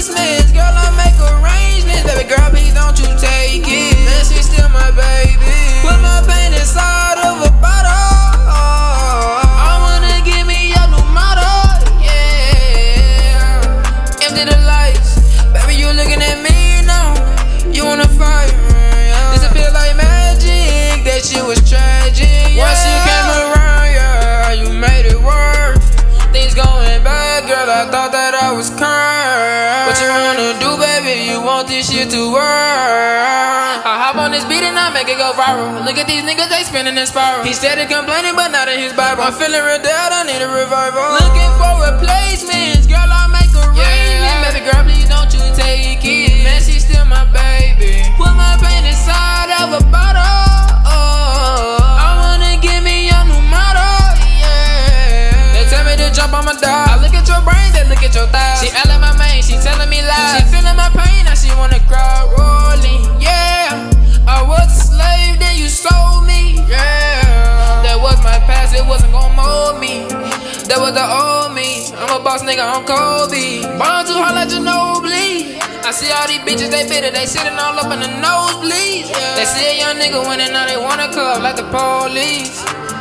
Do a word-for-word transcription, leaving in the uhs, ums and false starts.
replacements. Girl, I make arrangements. Baby girl, please don't you take it. Man, she's still my baby. Put my pain inside of a bottle. I wanna give me a new model, yeah. Empty the lights, baby, you looking at me now. You wanna fight, yeah. This feel like magic, that shit was tragic, yeah. Once you came around, yeah, you made it worse. Things going bad, girl, I thought that I was cursed. What you wanna do, baby, you want this shit to work. I hop on this beat and I make it go viral. Look at these niggas, they spinning in spiral. He steady complaining, but not in his Bible. I'm feeling real dead, I need a revival. Looking for replacements, girl, I make arrangements, yeah. Baby girl, please don't you take it. Man, she's still my baby. Put my pain inside of a bottle. I wanna give me a new model, yeah. They tell me to jump on my dog. I look at your brain, they look at your thighs. She yelling my main, she telling me lies. She feeling my pain, now she wanna cry rolling, yeah. I was a slave, then you sold me, yeah. That was my past, it wasn't gon' mold me. That was the old me. I'm a boss nigga, I'm Kobe. Born too hard like Ginobili. I see all these bitches, they bitter, they sitting all up in the nosebleeds, yeah. They see a young nigga winning, now they wanna club like the police.